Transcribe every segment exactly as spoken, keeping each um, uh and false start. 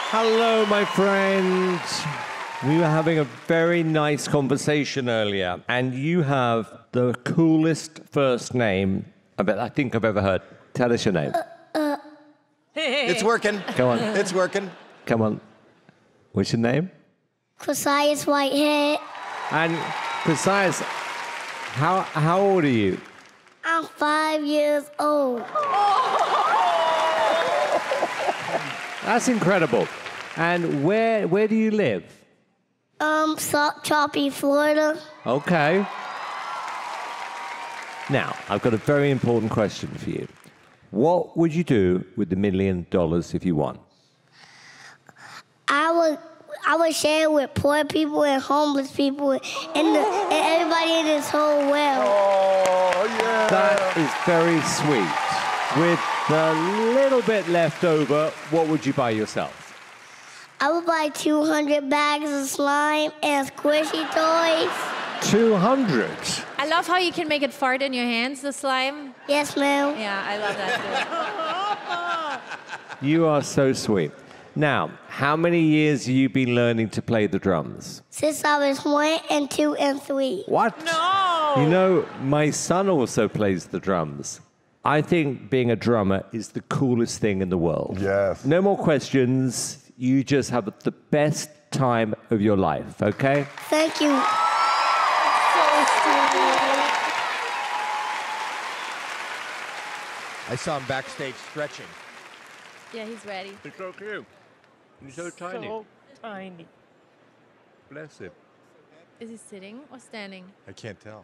Hello, my friend. We were having a very nice conversation earlier, and you have the coolest first name I bet I think I've ever heard. Tell us your name. Uh, uh. It's working. Come on. It's working. Come on. What's your name? Quasius Whitehead. And Quasius, how how old are you? I'm five years old. That's incredible. And where where do you live? Um, Salt Choppy, Florida. Okay. Now, I've got a very important question for you. What would you do with the million dollars if you won? I would I would share it with poor people and homeless people and, the, and everybody in this whole world. Oh, yeah. That is very sweet. With a little bit left over, what would you buy yourself? I would buy two hundred bags of slime and squishy toys. two hundred? I love how you can make it fart in your hands, the slime. Yes, ma'am. Yeah, I love that too. You are so sweet. Now, how many years have you been learning to play the drums? Since I was one and two and three. What? No! You know, my son also plays the drums. I think being a drummer is the coolest thing in the world. Yes. No more questions. You just have the best time of your life, okay? Thank you. I saw him backstage stretching. Yeah, he's ready. He's so cute. He's so tiny. So tiny. Bless him. Is he sitting or standing? I can't tell.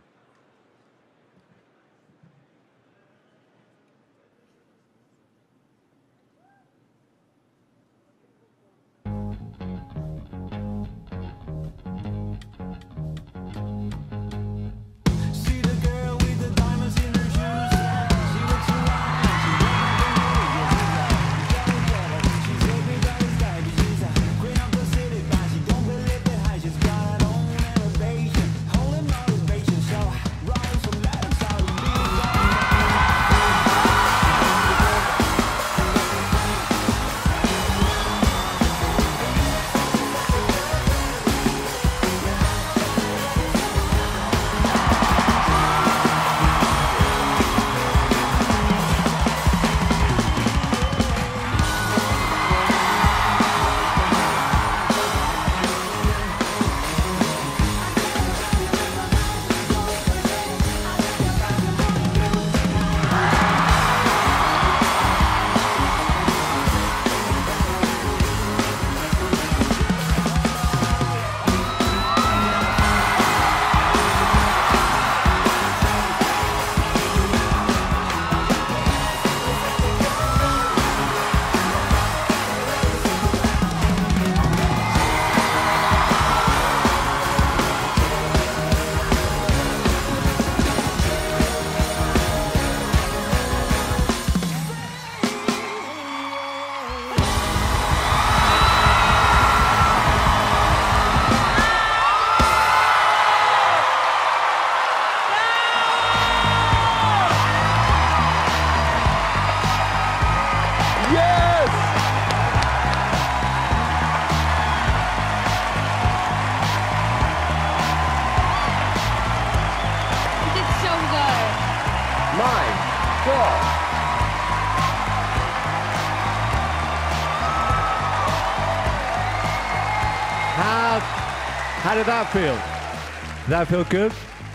How, how did that feel? Did that feel good?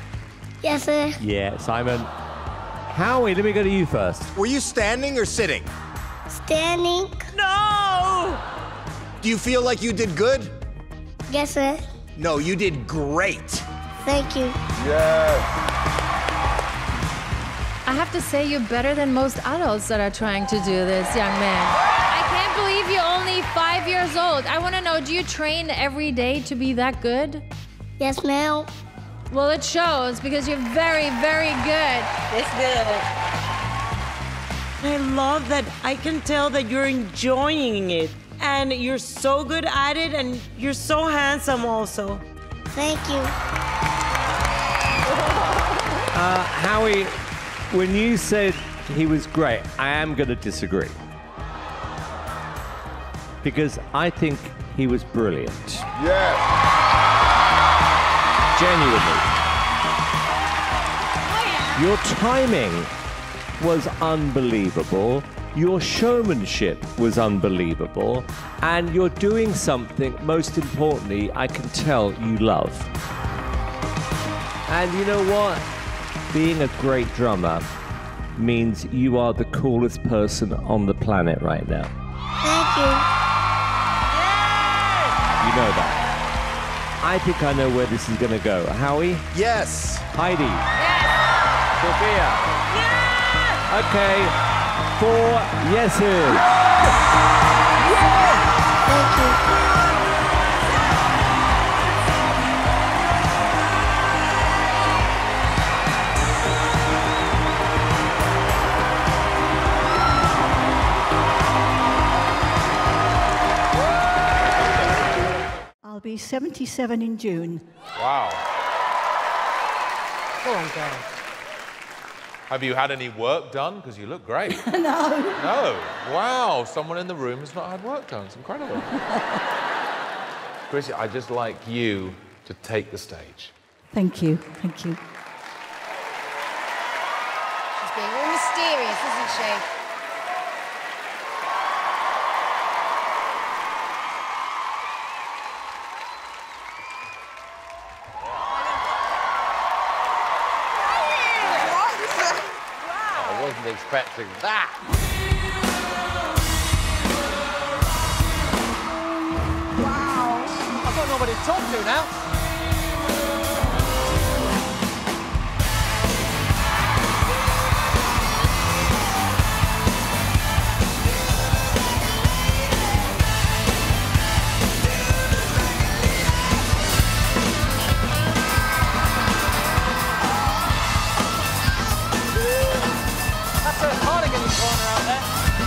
Yes, sir. Yeah, Simon. Howie, let me go to you first. Were you standing or sitting? Standing. No! Do you feel like you did good? Yes, sir. No, you did great. Thank you. Yes. I have to say you're better than most adults that are trying to do this, young man. I can't believe you're only five years old. I want to know, do you train every day to be that good? Yes, ma'am. Well, it shows because you're very, very good. It's good. I love that. I can tell that you're enjoying it. And you're so good at it, and you're so handsome also. Thank you. Uh, Howie, when you said he was great, I am going to disagree. because I think he was brilliant. Yes. Genuinely. Your timing was unbelievable. Your showmanship was unbelievable. And you're doing something, most importantly, I can tell you love. And you know what? Being a great drummer means you are the coolest person on the planet right now. Thank you. You know that. I think I know where this is going to go. Howie? Yes. Heidi? Yes. Sophia? Yes. Okay, four yeses. Thank you. I'll be seventy-seven in June. Wow. Go on, girl. Have you had any work done? Because you look great. No. No. Wow. Someone in the room has not had work done. It's incredible. Chrissy, I'd just like you to take the stage. Thank you. Thank you. She's being all mysterious, isn't she? I wasn't expecting that. I've got nobody to talk to now. That's a Hardigan corner out there.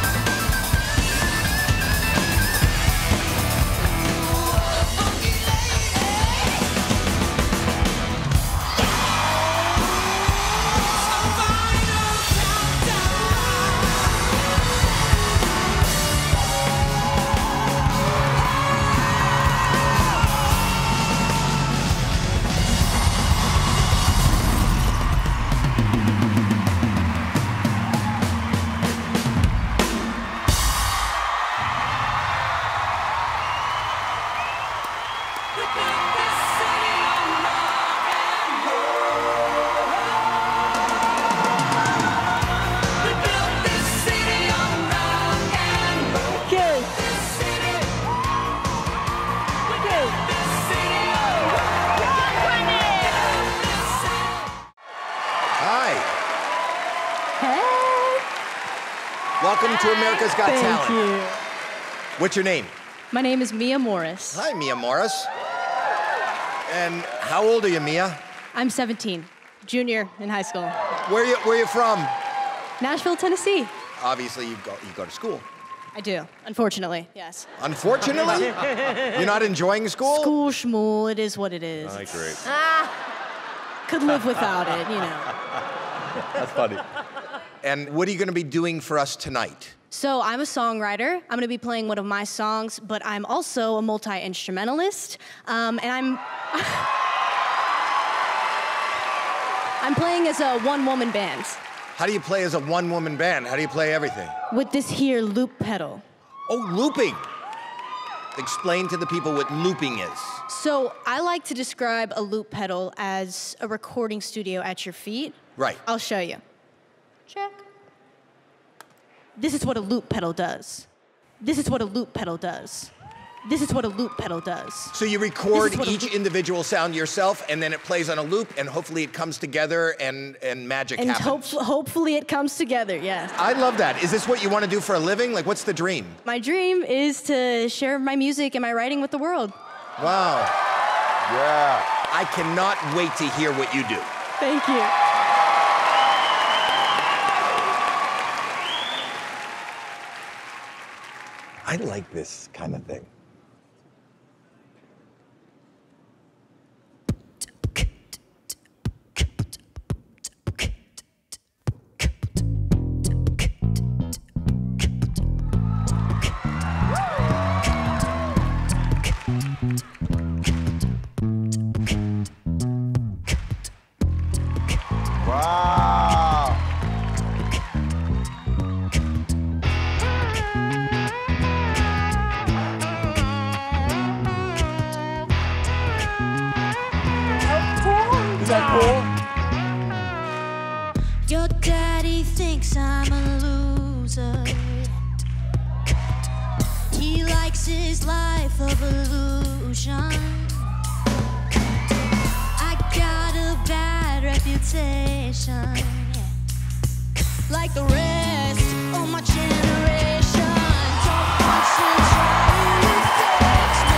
Hi. Hey. Welcome to America's Got Thank Talent. you. What's your name? My name is Mia Morris. Hi, Mia Morris. And how old are you, Mia? I'm seventeen, junior in high school. Where you Where you from? Nashville, Tennessee. Obviously, you go you go to school. I do, unfortunately, yes. Unfortunately, you're not enjoying school. School schmool, it is what it is. I agree. Ah, could live without it, you know. That's funny. And what are you going to be doing for us tonight? So I'm a songwriter. I'm gonna be playing one of my songs, but I'm also a multi-instrumentalist. Um, and I'm, I'm playing as a one-woman band. How do you play as a one-woman band? How do you play everything? With this here loop pedal. Oh, looping. Explain to the people what looping is. So I like to describe a loop pedal as a recording studio at your feet. Right. I'll show you. Check. This is what a loop pedal does. This is what a loop pedal does. This is what a loop pedal does. So you record This is what a each loop- individual sound yourself, and then it plays on a loop, and hopefully it comes together, and, and magic And happens. hope, hopefully it comes together, yes. I love that. Is this what you want to do for a living? Like, what's the dream? My dream is to share my music and my writing with the world. Wow. Yeah. I cannot wait to hear what you do. Thank you. I like this kind of thing. Wow. Is that cool? Your daddy thinks I'm a loser. He likes his life of illusion. I got a bad reputation, like the rest of my generation. Don't want to try to fix me.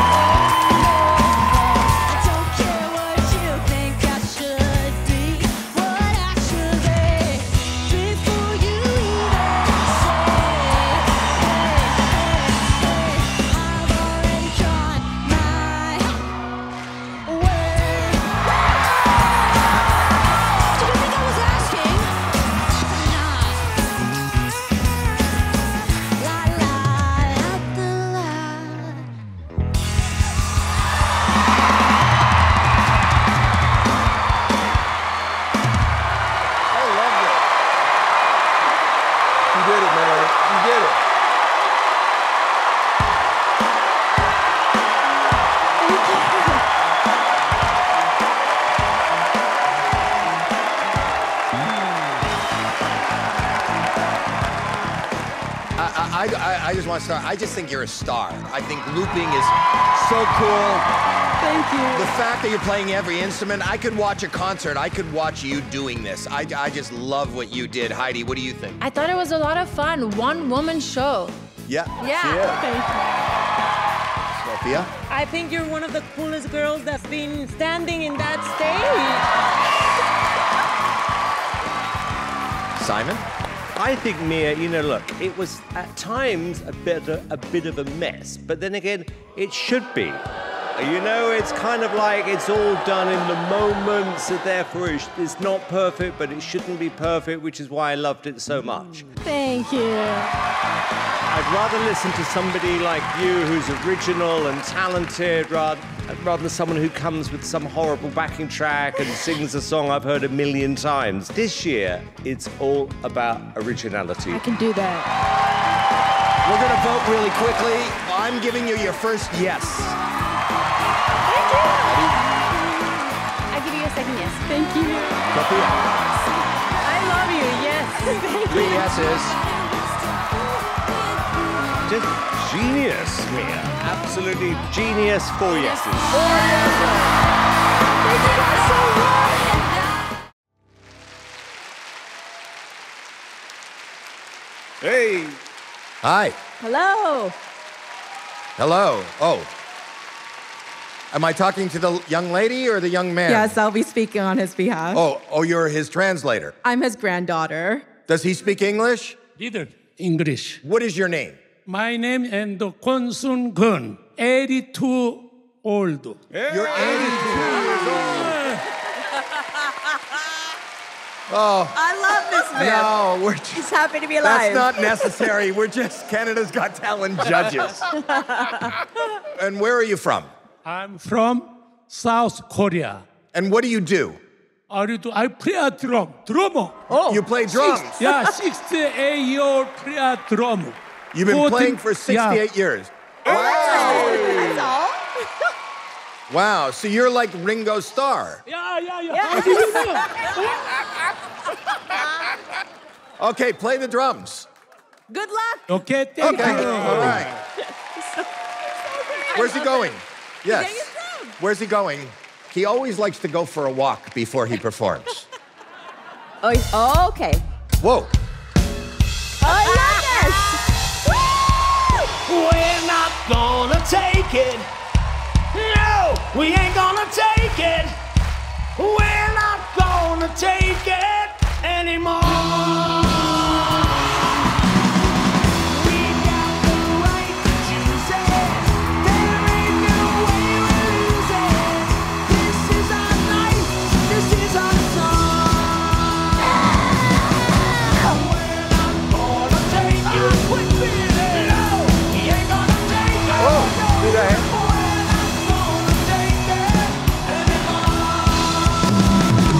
I don't care what you think I should be, what I should be, before you even say, hey, hey, hey, I've already gone my way. Did you think I was asking? Nah. La la la la la. I loved it. You did it, man. You did it. I, I, I, I just want to start. I just think you're a star. I think looping is so cool. Thank you. The fact that you're playing every instrument, I could watch a concert. I could watch you doing this. I, I just love what you did. Heidi, what do you think? I thought it was a lot of fun. One woman show. Yeah. Yeah. Sophia? I think you're one of the coolest girls that's been standing in that stage. Simon? I think, Mia, you know, look, it was at times a bit, a, a bit of a mess, but then again, it should be. You know, it's kind of like it's all done in the moment, so therefore it's, it's not perfect, but it shouldn't be perfect, which is why I loved it so much. Thank you. I'd rather listen to somebody like you who's original and talented rather, rather than someone who comes with some horrible backing track and sings a song I've heard a million times. This year, it's all about originality. I can do that. We're going to vote really quickly. I'm giving you your first yes. Thank you. I give you a second yes. Thank you. Sophia? I love you, yes. Thank Three you. yeses. Just genius, Mia. Absolutely genius. Four yeses. Thank you guys so much. Hey. Hi. Hello. Hello. Oh. Am I talking to the young lady or the young man? Yes, I'll be speaking on his behalf. Oh, oh, you're his translator. I'm his granddaughter. Does he speak English? Little English. What is your name? My name is Kwon Sun Gun, eighty-two old. You're eighty-two years old. Oh. I love this man. No, we're just, He's happy to be alive. That's not necessary. We're just Canada's Got Talent judges. And where are you from? I'm from South Korea. And what do you do? I do. I play a drum. Drummer. Oh, you play drums? Six, yeah, sixty-eight year play a drum. You've been fourteen, playing for sixty-eight yeah. years. Wow. That's all. Wow, so you're like Ringo Starr. Yeah, yeah, yeah. How do you know? Okay, play the drums. Good luck. Okay, thank Okay, you. all right. Where's he going? Yes. Where's he going? He always likes to go for a walk before he performs. Oh, he's- oh, okay. Whoa. I love We're not gonna take it. No, we ain't gonna take it. We're not gonna take it anymore. We got the right to choose it. There ain't no way we'll lose it. This is our night. This is our song. We're not gonna take it. Quit feeling. No, we ain't gonna take it. Oh, do that. We're not gonna take it anymore.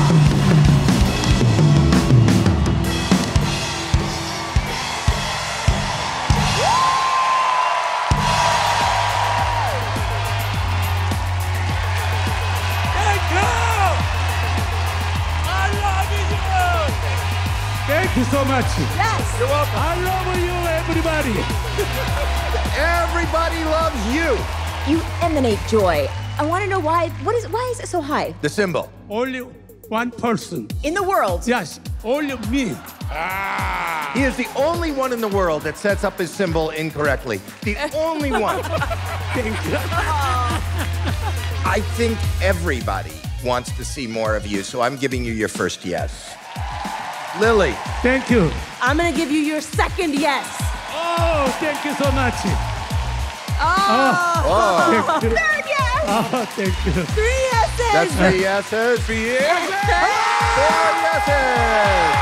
Thank you so much. Yes. You're welcome. I love you, everybody. Everybody loves you. You emanate joy. I want to know why. What is? Why is it so high? The symbol. Only one person. In the world. Yes, only me. Ah. He is the only one in the world that sets up his symbol incorrectly. The only one. Thank you. I think everybody wants to see more of you, so I'm giving you your first yes. Lily. Thank you. I'm gonna give you your second yes. Oh, thank you so much. Oh. Oh. Thank you. Third yes. Oh, thank you. Three yeses. That's three yeses. Three yeses. Four yeses.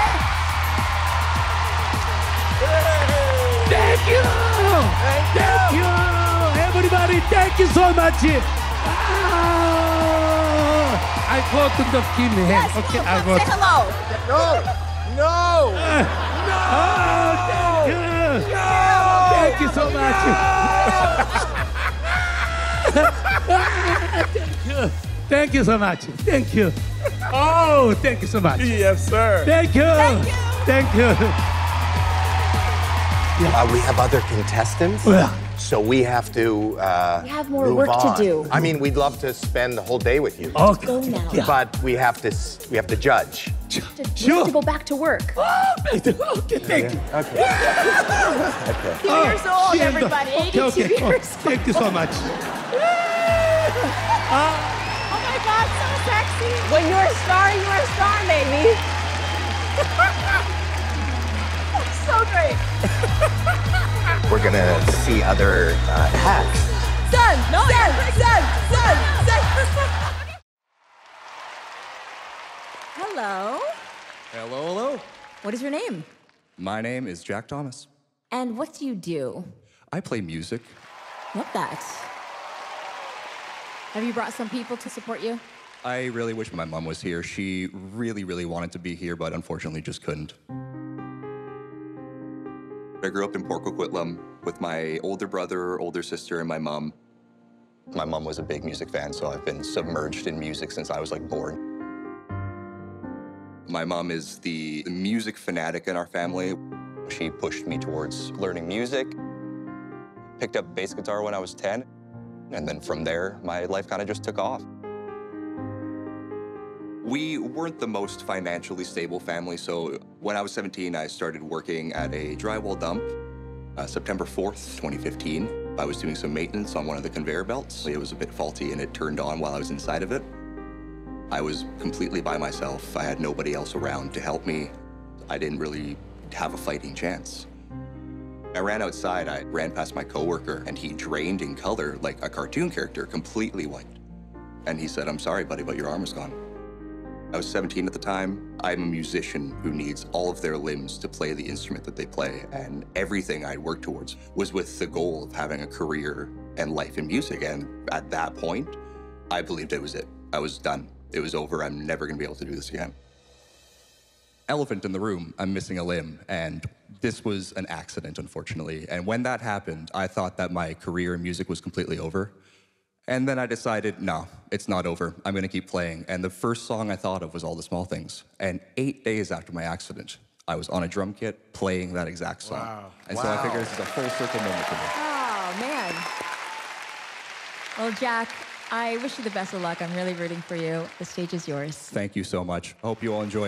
Thank you. Thank you. Thank you. Everybody, thank you so much. Oh, I go to the Kim hand. Yes, Okay, come I on, go. say To... hello. No. No. Oh, thank you. Thank you so much. Thank you. Thank you so much. Thank you. Oh, thank you so much. Yes, sir. Thank you. Thank you. Uh, we have other contestants, Yeah. so we have to uh, We have more move work to on. do. I mean, we'd love to spend the whole day with you, Okay. Go now. Yeah. but we have to s- we have to judge. We have Sure. to go back to work. Okay, thank you. Okay. Okay. Two years old, Shit. everybody. Okay, eighty-two okay. Oh, years. thank you so much. Oh my God, so sexy. When you're a star, you're a star, baby. So great. We're gonna see other uh, hats. Son, no, son, son, son, son. Hello. Hello, hello. What is your name? My name is Jack Thomas. And what do you do? I play music. Love that. Have you brought some people to support you? I really wish my mom was here. She really, really wanted to be here, but unfortunately just couldn't. I grew up in Port Coquitlam with my older brother, older sister, and my mom. My mom was a big music fan, so I've been submerged in music since I was like born. My mom is the music fanatic in our family. She pushed me towards learning music. Picked up bass guitar when I was ten, and then from there, my life kind of just took off. We weren't the most financially stable family, so when I was seventeen, I started working at a drywall dump. Uh, September fourth, twenty fifteen, I was doing some maintenance on one of the conveyor belts. It was a bit faulty and it turned on while I was inside of it. I was completely by myself. I had nobody else around to help me. I didn't really have a fighting chance. I ran outside, I ran past my coworker, and he drained in color like a cartoon character, completely white. And he said, "I'm sorry, buddy, but your arm is gone." I was seventeen at the time. I'm a musician who needs all of their limbs to play the instrument that they play, and everything I'd worked towards was with the goal of having a career and life in music. And at that point, I believed it was it. I was done. It was over. I'm never gonna be able to do this again. Elephant in the room, I'm missing a limb, and this was an accident, unfortunately. And when that happened, I thought that my career in music was completely over. And then I decided, no, it's not over. I'm gonna keep playing. And the first song I thought of was All the Small Things. And eight days after my accident, I was on a drum kit playing that exact song. Wow. And so I Wow. figure this is a full circle moment for me. Oh, man. Well, Jack, I wish you the best of luck. I'm really rooting for you. The stage is yours. Thank you so much. I hope you all enjoy.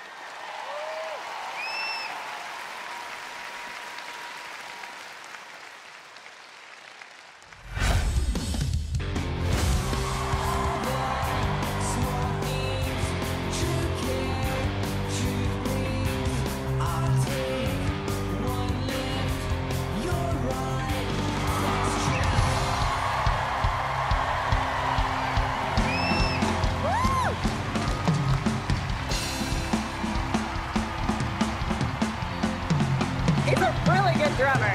He's a really good drummer.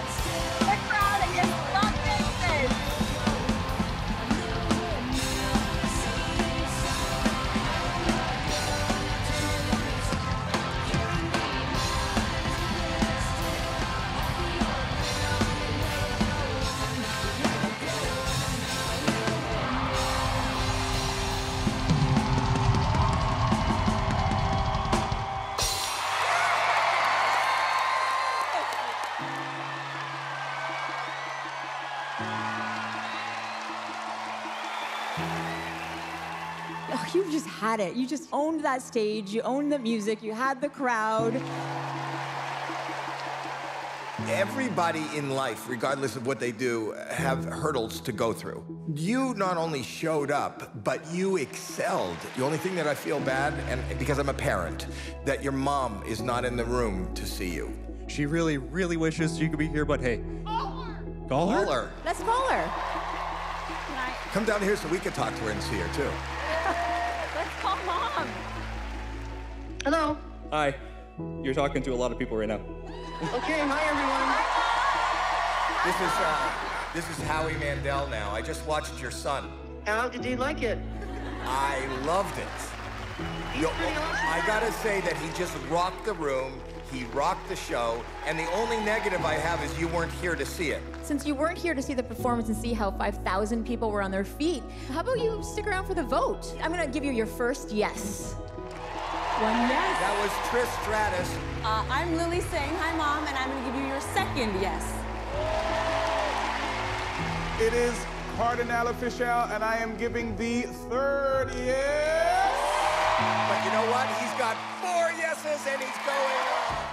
The crowd against love faces. you just had it. You just owned that stage, you owned the music, you had the crowd. Everybody in life, regardless of what they do, have hurdles to go through. You not only showed up, but you excelled. The only thing that I feel bad, and because I'm a parent, that your mom is not in the room to see you. She really, really wishes she could be here, but hey. Call her! Call her? Call her. Let's call her. Come down here so we can talk to her and see her too. Let's call Mom. Hello. Hi. You're talking to a lot of people right now. Okay, hi everyone. This is uh, this is Howie Mandel now. I just watched your son. How did you like it? I loved it. Yo, I gotta say that he just rocked the room. He rocked the show, and the only negative I have is you weren't here to see it. Since you weren't here to see the performance and see how five thousand people were on their feet, how about you stick around for the vote? I'm gonna give you your first yes. One yes. That was Trish Stratus. Uh, I'm Lily saying hi, Mom, and I'm going to give you your second yes. It is Cardinal Official, and I am giving the third yes. But you know what? He's got four yeses, and he's going on.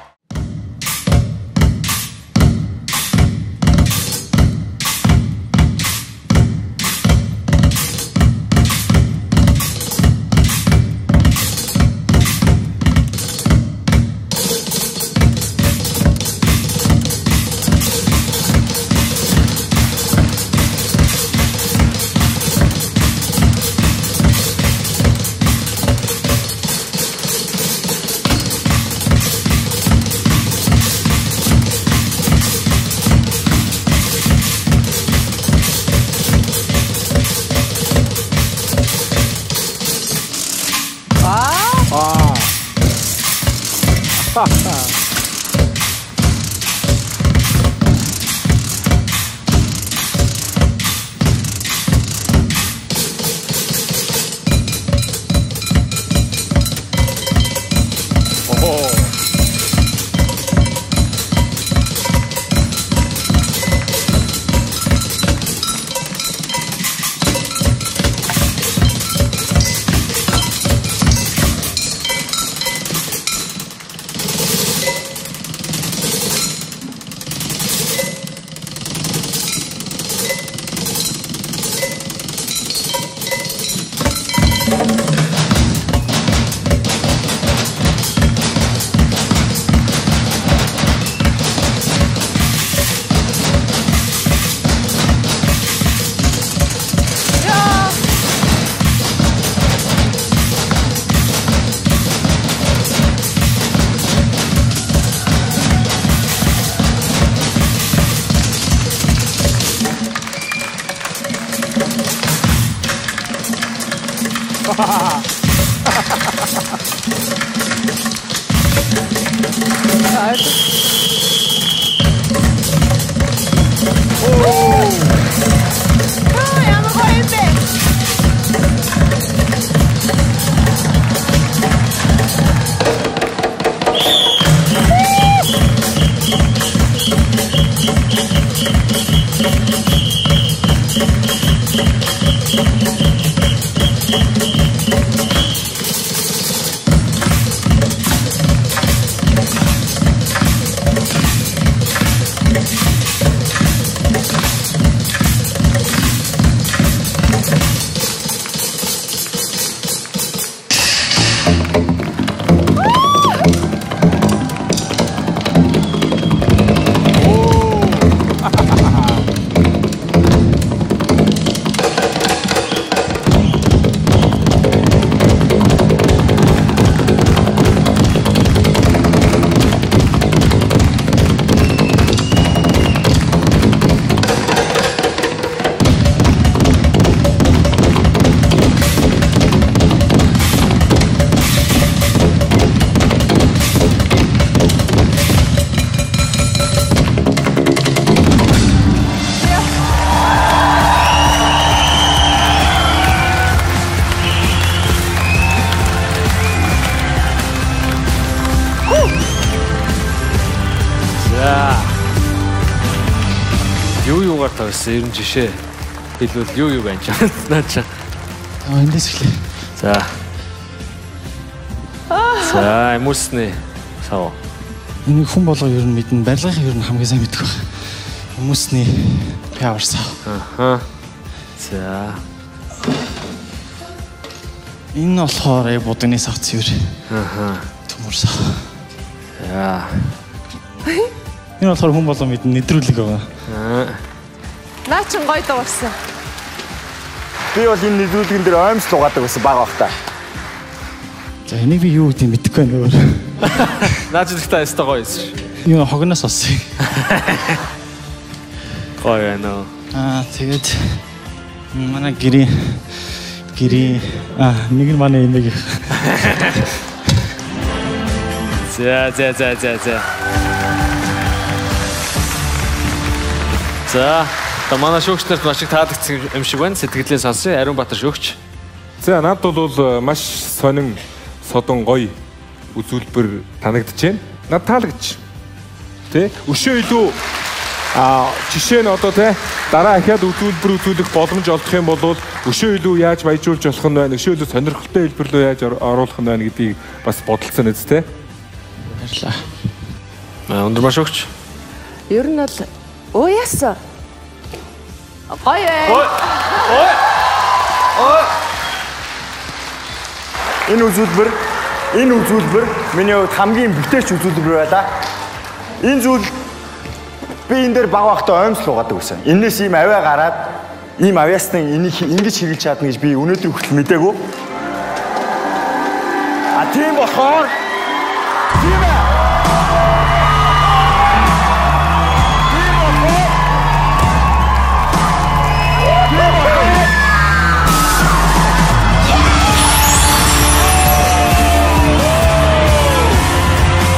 Гэсэн юм жишээ хэлвэл юу юу байна ч надаа. Аа эндээс эхлэе. За. За, эмүснэ. Сав. Энийг хүн болго ер нь мэднэ, барилгын ер нь хамгийн сайн мэддэг байна. Эмүсний пиаварсаа. Аха. За. Энэ болохоор будны савц юу? Аха. Төмөрсөө. За. Энэ болохоор хүн болго мэднэ, нэвтрүүлэг байгаа. Аа. Наа чин гоё дуурсан. Би бол энэ нэвтрүүлгэн дээр оймс лугаадаг байсан баг бахта. За энийг би юу гэдгийг мэдэхгүй байна өөр. Наач ихтэй ястаа гоё юм. Юу хогноос олсон. Гоё нөө. Аа тэгээд манай гэрийн гэрийн аа нэг нь манай эмэг. За за за за за. За, та манай шүүгчнэрт маш их таалагдсан юм шиг байна. Сэтгэлээ сонсъё. Ариун Баатар шүүгч. За, надад бол маш сонин содон гоё үзүүлбэр танагдчихээн. Над таалагдчих. Тэ? Өшөө илүү а жишээ нь одоо тэ дараа ахаад үзүүлбэр үзүүлэх боломж олдох юм бол өшөө илүү яаж баяжуулж болох нь байна. Өшөө илүү сонирхолтой хэлбэр рүү яаж оруулах нь байна гэдгийг бас бодолцсон үст тэ. Баярлалаа. Аа, өндөр маш шүүгч. Ер нь бол уяасан. Гоё ээ. Ой. Ой. Ой. Энэ үзүүлбэр, энэ үзүүлбэр миний хувьд хамгийн бүтээч үзүүлбэр байлаа. Энэ зүйл би энэ дээр баг багтаа оймс лугаадаг байсан. Энээс ийм авиа гараад ийм авиаснаа энийг ингэж хэрэглэж чадна гэж би өнөөдөр хүртэл мэдээгүй. А тийм болохоор тийм ээ.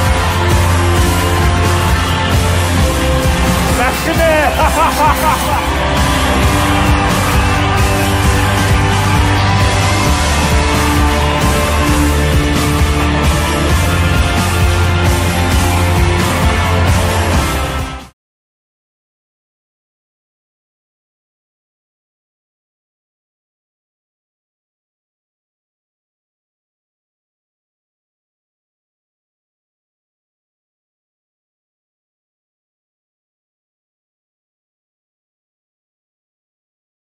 Ha ha ha ha!